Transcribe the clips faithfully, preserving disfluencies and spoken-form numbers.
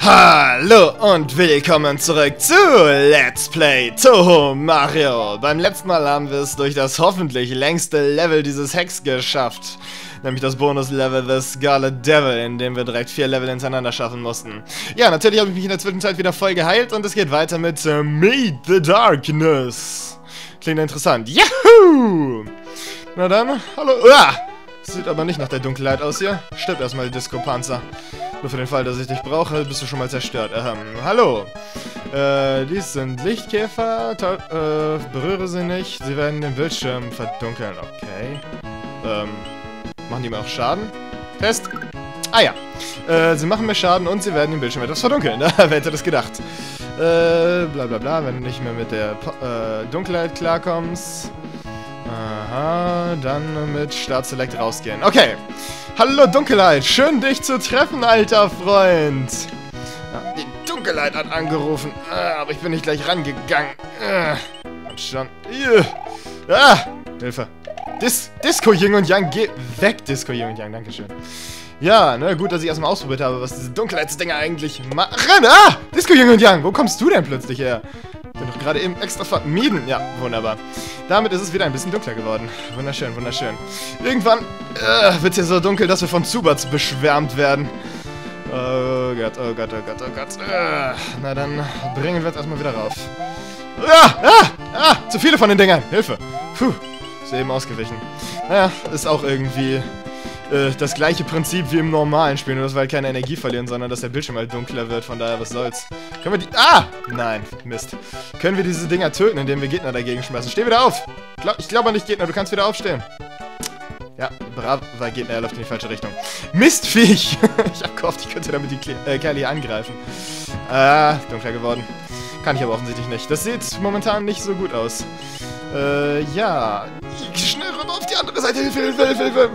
Hallo und willkommen zurück zu Let's Play Touhou Mario. Beim letzten Mal haben wir es durch das hoffentlich längste Level dieses Hacks geschafft. Nämlich das Bonus-Level The Scarlet Devil, in dem wir direkt vier Level hintereinander schaffen mussten. Ja, natürlich habe ich mich in der Zwischenzeit wieder voll geheilt und es geht weiter mit uh, Meet the Darkness. Klingt interessant. Yahoo! Na dann, hallo. Uah! Sieht aber nicht nach der Dunkelheit aus hier. Stirb erstmal, die Disco-Panzer. Nur für den Fall, dass ich dich brauche, bist du schon mal zerstört. Ähm, hallo. Äh, dies sind Lichtkäfer. Ta äh, berühre sie nicht. Sie werden den Bildschirm verdunkeln. Okay. Ähm, machen die mir auch Schaden? Test. Ah ja. Äh, sie machen mir Schaden und sie werden den Bildschirm etwas verdunkeln. Wer hätte das gedacht? Äh, bla bla bla. Wenn du nicht mehr mit der äh, Dunkelheit klarkommst. Aha, dann mit Start Select rausgehen. Okay. Hallo Dunkelheit, schön dich zu treffen, alter Freund. Ja, die Dunkelheit hat angerufen, äh, aber ich bin nicht gleich rangegangen. Äh, und schon. Äh, ah, Hilfe. Dis Disco Yin und Yang, geh weg, Disco Yin und Yang, dankeschön. Ja, ne, gut, dass ich erstmal ausprobiert habe, was diese Dunkelheitsdinger eigentlich machen. Ah, Disco Yin und Yang, wo kommst du denn plötzlich her? Ich bin doch gerade eben extra vermieden. Ja, wunderbar. Damit ist es wieder ein bisschen dunkler geworden. Wunderschön, wunderschön. Irgendwann äh, wird es hier so dunkel, dass wir von Zubats beschwärmt werden. Oh Gott, oh Gott, oh Gott, oh Gott. Äh, na dann bringen wir uns erstmal wieder rauf. Ah, ah, ah, zu viele von den Dingern. Hilfe. Puh, ist eben ausgewichen. Naja, ist auch irgendwie äh, das gleiche Prinzip wie im normalen Spiel. Nur dass wir halt keine Energie verlieren, sondern dass der Bildschirm halt dunkler wird. Von daher, was soll's. Können wir die... Ah! Nein, Mist. Können wir diese Dinger töten, indem wir Gegner dagegen schmeißen? Steh wieder auf! Glaub, ich glaube nicht, Gegner, du kannst wieder aufstehen. Ja, brav, weil Gegner, er läuft in die falsche Richtung. Mistviech! Ich hab gehofft, ich könnte damit die Kle äh, Kerle hier angreifen. Ah, dunkler geworden. Kann ich aber offensichtlich nicht. Das sieht momentan nicht so gut aus. Äh, ja. Schnell rüber auf die andere Seite. Hilfe, Hilfe, Hilfe, Hilfe.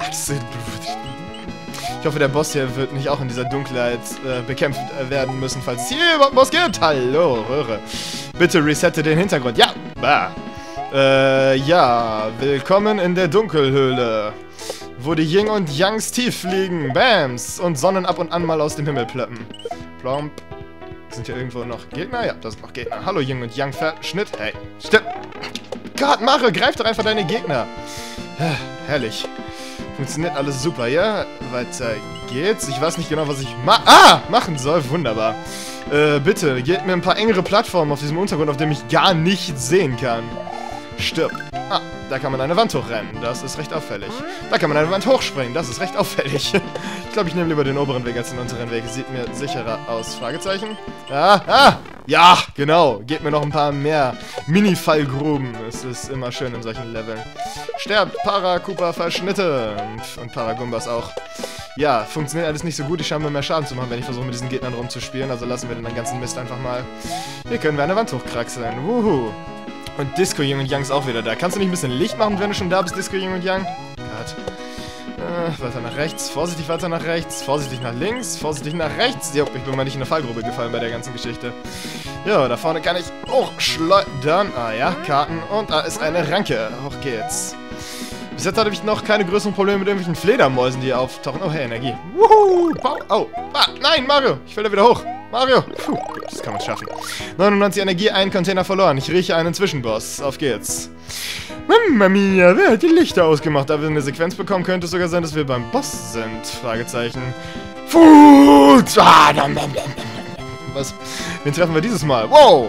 Ich hoffe, der Boss hier wird nicht auch in dieser Dunkelheit äh, bekämpft äh, werden müssen, falls es hier überhaupt einen Boss gibt. Hallo, Röhre. Bitte resette den Hintergrund. Ja, bah. Äh, ja. Willkommen in der Dunkelhöhle, wo die Yin und Yangs tief fliegen. Bams. Und Sonnen ab und an mal aus dem Himmel plöppen. Plomp. Sind hier irgendwo noch Gegner? Ja, da sind noch Gegner. Hallo, Yin und Yang. Schnitt. Hey, stimmt. Gott, Mario, greif doch einfach deine Gegner. Herrlich. Funktioniert alles super, ja? Weiter geht's. Ich weiß nicht genau, was ich ma ah, machen soll. Wunderbar. Äh, bitte, gebt mir ein paar engere Plattformen auf diesem Untergrund, auf dem ich gar nichts sehen kann. Stirb. Ah, da kann man eine Wand hochrennen. Das ist recht auffällig. Da kann man eine Wand hochspringen. Das ist recht auffällig. Ich glaube, ich nehme lieber den oberen Weg als den unteren Weg. Sieht mir sicherer aus. Fragezeichen. Ah, ah. Ja, genau. Gebt mir noch ein paar mehr Mini-Fallgruben. Es ist immer schön in solchen Leveln. Sterbt, Para-Koopa verschnitte. Und, und Paragumbas auch. Ja, funktioniert alles nicht so gut. Ich scheine mir mehr Schaden zu machen, wenn ich versuche, mit diesen Gegnern rumzuspielen. Also lassen wir den ganzen Mist einfach mal. Hier können wir eine Wand hochkraxeln. Wuhu. Und Disco Yin und Yang ist auch wieder da. Kannst du nicht ein bisschen Licht machen, wenn du schon da bist, Disco Yin und Yang? Gott. Äh, weiter nach rechts. Vorsichtig weiter nach rechts. Vorsichtig nach links. Vorsichtig nach rechts. Jo, ich bin mal nicht in eine Fallgrube gefallen bei der ganzen Geschichte. Ja, da vorne kann ich hochschleudern. Ah ja, Karten. Und da ist eine Ranke. Hoch geht's. Bis jetzt hatte ich noch keine größeren Probleme mit irgendwelchen Fledermäusen, die hier auftauchen. Oh, hey, Energie. Wuhu! Oh, ah, nein, Mario! Ich will da wieder hoch. Mario! Puh, gut, das kann man schaffen. neunundneunzig Energie, ein Container verloren. Ich rieche einen Zwischenboss. Auf geht's. Mamma mia, wer hat die Lichter ausgemacht? Da wir eine Sequenz bekommen, könnte es sogar sein, dass wir beim Boss sind. Fragezeichen. Food! Ah, was? Wen treffen wir dieses Mal? Wow!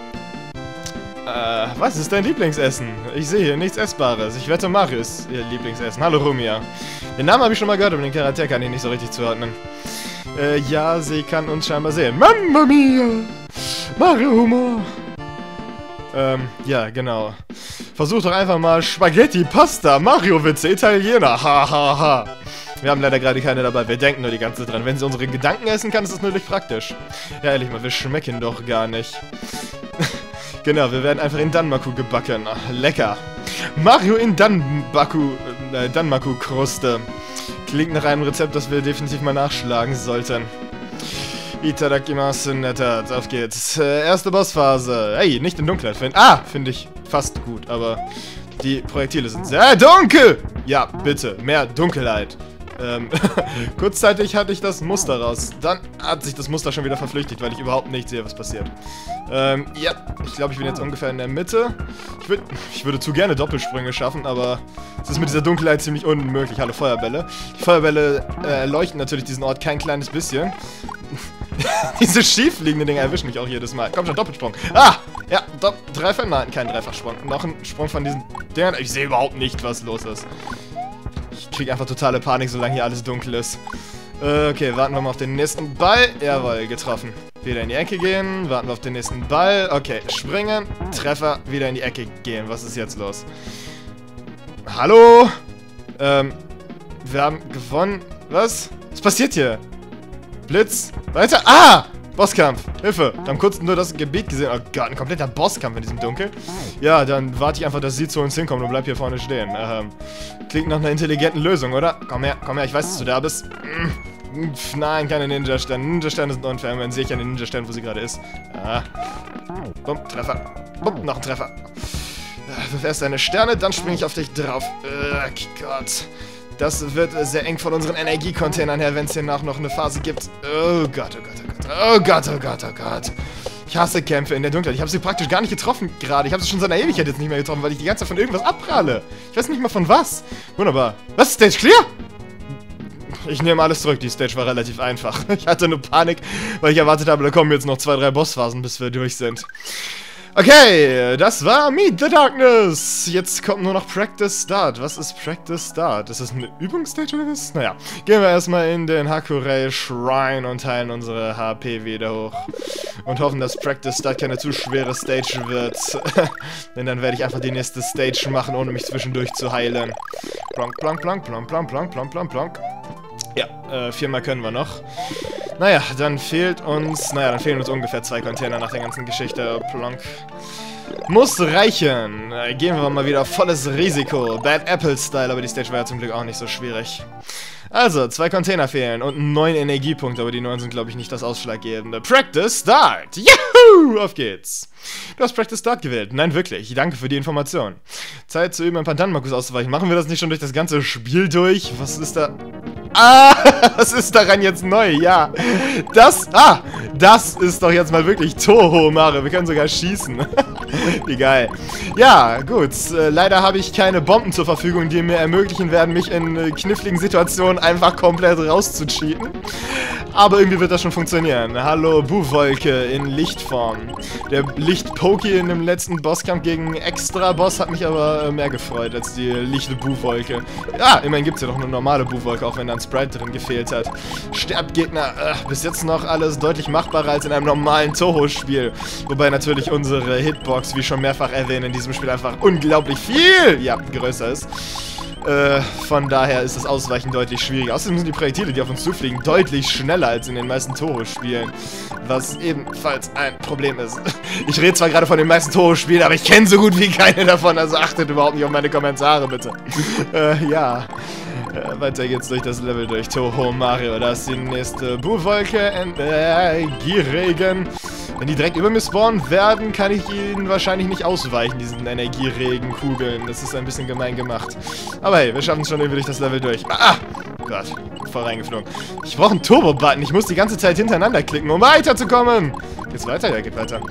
Äh, was ist dein Lieblingsessen? Ich sehe hier nichts Essbares. Ich wette, Mario ist ihr Lieblingsessen. Hallo, Rumia. Den Namen habe ich schon mal gehört, aber den Charakter kann ich nicht so richtig zuordnen. Äh, ja, sie kann uns scheinbar sehen. Mamma mia! Mario Humor! Ähm, ja, genau. Versuch doch einfach mal Spaghetti, Pasta, Mario-Witze, Italiener. Ha, ha, ha. Wir haben leider gerade keine dabei. Wir denken nur die ganze Zeit dran. Wenn sie unsere Gedanken essen kann, ist das natürlich praktisch. Ja, ehrlich mal, wir schmecken doch gar nicht. Genau, wir werden einfach in Danmaku gebacken. Ach, lecker. Mario in Danmaku, äh, Danmaku-Kruste. Klingt nach einem Rezept, das wir definitiv mal nachschlagen sollten. Itadakimasu, netter. Auf geht's. Äh, erste Bossphase. Hey, nicht in Dunkelheit. Find ah, finde ich fast gut, aber die Projektile sind sehr dunkel. Ja, bitte, mehr Dunkelheit. Ähm, kurzzeitig hatte ich das Muster raus. Dann hat sich das Muster schon wieder verflüchtigt, weil ich überhaupt nicht sehe, was passiert. Ähm, ja, ich glaube, ich bin jetzt ungefähr in der Mitte. Ich, würd, ich würde zu gerne Doppelsprünge schaffen, aber es ist mit dieser Dunkelheit ziemlich unmöglich. Hallo, Feuerbälle. Die Feuerbälle äh, erleuchten natürlich diesen Ort kein kleines bisschen. Diese schiefliegenden Dinger erwischen mich auch jedes Mal. Komm schon, Doppelsprung. Ah! Ja, Dreifach, nein, kein Dreifachsprung. Noch ein Sprung von diesen Dingern. Ich sehe überhaupt nicht, was los ist. Ich kriege einfach totale Panik, solange hier alles dunkel ist. Äh, okay, warten wir mal auf den nächsten Ball. Jawohl, getroffen. Wieder in die Ecke gehen. Warten wir auf den nächsten Ball. Okay, springen. Treffer. Wieder in die Ecke gehen. Was ist jetzt los? Hallo? Ähm, wir haben gewonnen. Was? Was passiert hier? Blitz. Weiter. Ah! Bosskampf. Hilfe. Wir haben kurz nur das Gebiet gesehen. Oh Gott, ein kompletter Bosskampf in diesem Dunkel. Ja, dann warte ich einfach, dass sie zu uns hinkommen und bleib hier vorne stehen. Ähm, klingt nach einer intelligenten Lösung, oder? Komm her, komm her, ich weiß, dass du da bist. Pff, nein, keine Ninja-Sterne. Ninja-Sterne sind unfair. Man sehe ich an den Ninja-Sternen, wo sie gerade ist. Ah. Bumm, Treffer. Bumm, noch ein Treffer. Wirf erst deine Sterne, dann springe ich auf dich drauf. Oh Gott. Das wird sehr eng von unseren Energiecontainern her, wenn es hier noch eine Phase gibt. Oh Gott, oh Gott, oh Gott. Oh Gott, oh Gott, oh Gott. Ich hasse Kämpfe in der Dunkelheit. Ich habe sie praktisch gar nicht getroffen gerade. Ich habe sie schon seit einer Ewigkeit jetzt nicht mehr getroffen, weil ich die ganze Zeit von irgendwas abpralle. Ich weiß nicht mal von was. Wunderbar. Was? Stage clear? Ich nehme alles zurück. Die Stage war relativ einfach. Ich hatte nur Panik, weil ich erwartet habe, da kommen jetzt noch zwei, drei Bossphasen, bis wir durch sind. Okay, das war Meet the Darkness. Jetzt kommt nur noch Practice Start. Was ist Practice Start? Ist das eine Übungsstage oder was? Naja, gehen wir erstmal in den Hakurei Shrine und teilen unsere H P wieder hoch. Und hoffen, dass Practice Start keine zu schwere Stage wird. Denn dann werde ich einfach die nächste Stage machen, ohne mich zwischendurch zu heilen. Plonk, plonk, plonk, plonk, plonk, plonk, plonk, plonk, plonk. Ja, äh, viermal können wir noch. Naja, dann fehlt uns... Naja, dann fehlen uns ungefähr zwei Container nach der ganzen Geschichte. Plonk. Muss reichen. Äh, gehen wir mal wieder volles Risiko. Bad Apple-Style, aber die Stage war ja zum Glück auch nicht so schwierig. Also, zwei Container fehlen und neun Energiepunkte, aber die neun sind, glaube ich, nicht das Ausschlaggebende. Practice Start! Juhu! Auf geht's! Du hast Practice Start gewählt. Nein, wirklich. Danke für die Information. Zeit zu üben, ein Pandan-Markus auszuweichen. Machen wir das nicht schon durch das ganze Spiel durch? Was ist da... Ah, was ist daran jetzt neu? Ja, das, ah, das ist doch jetzt mal wirklich Toho, Mario. Wir können sogar schießen. Wie geil. Ja, gut. Äh, leider habe ich keine Bomben zur Verfügung, die mir ermöglichen werden, mich in äh, kniffligen Situationen einfach komplett rauszucheaten. Aber irgendwie wird das schon funktionieren. Hallo, Buhwolke in Lichtform. Der Licht-Poki in dem letzten Bosskampf gegen Extra-Boss hat mich aber äh, mehr gefreut als die lichte Buhwolke. Ja, immerhin gibt es ja noch eine normale Buhwolke, auch wenn dann Sprite drin gefehlt hat. Sterbgegner, äh, bis jetzt noch alles deutlich machbarer als in einem normalen Toho-Spiel. Wobei natürlich unsere Hitbox, wie schon mehrfach erwähnt, in diesem Spiel einfach unglaublich viel, ja, größer ist. Äh, von daher ist das Ausweichen deutlich schwieriger. Außerdem sind die Projektile, die auf uns zufliegen, deutlich schneller als in den meisten Toho-Spielen. Was ebenfalls ein Problem ist. Ich rede zwar gerade von den meisten Toho-Spielen, aber ich kenne so gut wie keine davon, also achtet überhaupt nicht auf meine Kommentare, bitte. äh, ja. Äh, weiter geht's durch das Level durch Toho Mario. Da ist die nächste Buhwolke, Energieregen. Wenn die direkt über mir spawnen werden, kann ich ihnen wahrscheinlich nicht ausweichen, diesen Energieregenkugeln. Das ist ein bisschen gemein gemacht. Aber hey, wir schaffen es schon irgendwie durch das Level durch. Ah! Gott, voll reingeflogen. Ich brauche einen Turbo-Button. Ich muss die ganze Zeit hintereinander klicken, um weiterzukommen. Geht's weiter? Ja, geht weiter.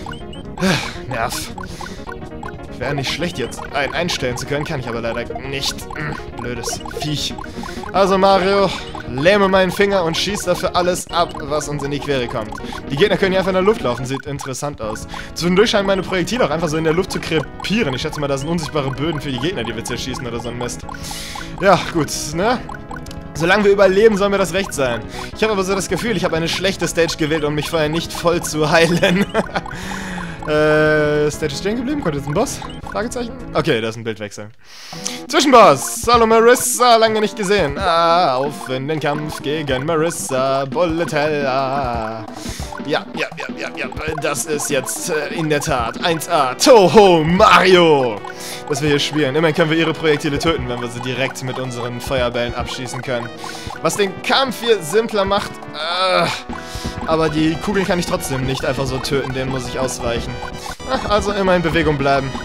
Nerv. Wäre nicht schlecht, jetzt ein einstellen zu können, kann ich aber leider nicht. Blödes Viech. Also Mario, lähme meinen Finger und schieß dafür alles ab, was uns in die Quere kommt. Die Gegner können hier einfach in der Luft laufen, sieht interessant aus. Zwischendurch scheinen meine Projektile auch einfach so in der Luft zu krepieren. Ich schätze mal, das sind unsichtbare Böden für die Gegner, die wir zerschießen oder so ein Mist. Ja, gut, ne? Solange wir überleben, soll mir das recht sein. Ich habe aber so das Gefühl, ich habe eine schlechte Stage gewählt, um mich vorher nicht voll zu heilen. Äh, Stage ist stehen geblieben? Kommt jetzt ein Boss? Fragezeichen? Okay, da ist ein Bildwechsel. Zwischenboss! Hallo Marissa, lange nicht gesehen. Ah, auf in den Kampf gegen Marissa, Bulletella. Ja, ja, ja, ja, ja, das ist jetzt äh, in der Tat eins A Toho Mario, das wir hier spielen. Immerhin können wir ihre Projektile töten, wenn wir sie direkt mit unseren Feuerbällen abschießen können. Was den Kampf hier simpler macht, äh, aber die Kugeln kann ich trotzdem nicht einfach so töten, denen muss ich ausweichen. Ach, also immer in Bewegung bleiben.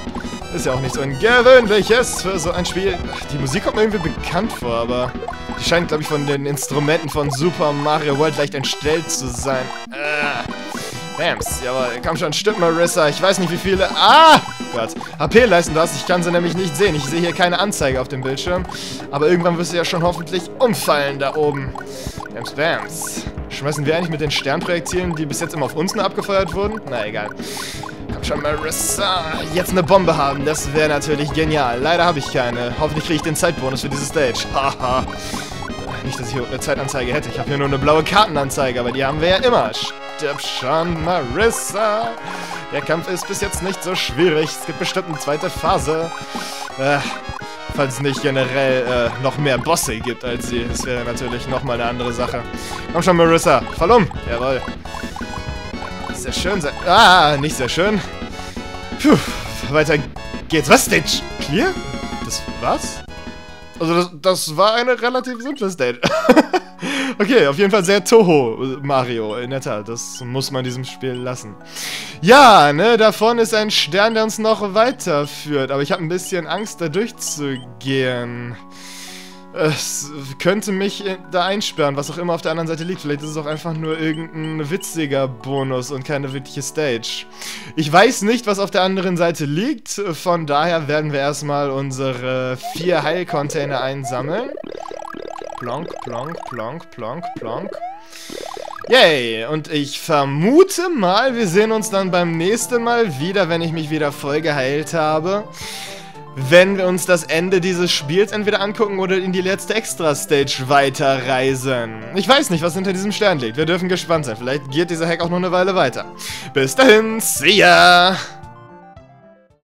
Ist ja auch nichts Ungewöhnliches für so ein Spiel. Ach, die Musik kommt mir irgendwie bekannt vor, aber die scheint, glaube ich, von den Instrumenten von Super Mario World leicht entstellt zu sein. Äh. Bams, jawohl, komm schon, stimmt, Marissa. Ich weiß nicht, wie viele... Ah! Gott. H P-Leisten du hast, ich kann sie nämlich nicht sehen. Ich sehe hier keine Anzeige auf dem Bildschirm. Aber irgendwann wirst du ja schon hoffentlich umfallen da oben. Bams, bams. Schmeißen wir eigentlich mit den Sternprojektilen, die bis jetzt immer auf uns nur abgefeuert wurden? Na, egal. Komm schon, Marissa. Jetzt eine Bombe haben, das wäre natürlich genial. Leider habe ich keine. Hoffentlich kriege ich den Zeitbonus für diese Stage. Haha. Nicht, dass ich hier eine Zeitanzeige hätte. Ich habe hier nur eine blaue Kartenanzeige, aber die haben wir ja immer. Stirb schon, Marissa. Der Kampf ist bis jetzt nicht so schwierig. Es gibt bestimmt eine zweite Phase. Äh, falls es nicht generell äh, noch mehr Bosse gibt als sie. Das wäre natürlich nochmal eine andere Sache. Komm schon, Marissa. Fall um. Jawohl. Sehr schön. Sehr ah, nicht sehr schön. Puh, weiter geht's. Was, Stage? Clear? Das war's? Also das, das war eine relativ simple Stage. Okay, auf jeden Fall sehr Toho Mario, in der Tat. Das muss man diesem Spiel lassen. Ja, ne, da vorne ist ein Stern, der uns noch weiterführt. Aber ich habe ein bisschen Angst, da durchzugehen. Es könnte mich da einsperren, was auch immer auf der anderen Seite liegt. Vielleicht ist es auch einfach nur irgendein witziger Bonus und keine wirkliche Stage. Ich weiß nicht, was auf der anderen Seite liegt. Von daher werden wir erstmal unsere vier Heilcontainer einsammeln. Plonk, plonk, plonk, plonk, plonk. Yay! Und ich vermute mal, wir sehen uns dann beim nächsten Mal wieder, wenn ich mich wieder voll geheilt habe. Wenn wir uns das Ende dieses Spiels entweder angucken oder in die letzte Extra-Stage weiterreisen. Ich weiß nicht, was hinter diesem Stern liegt. Wir dürfen gespannt sein. Vielleicht geht dieser Hack auch noch eine Weile weiter. Bis dahin, see ya!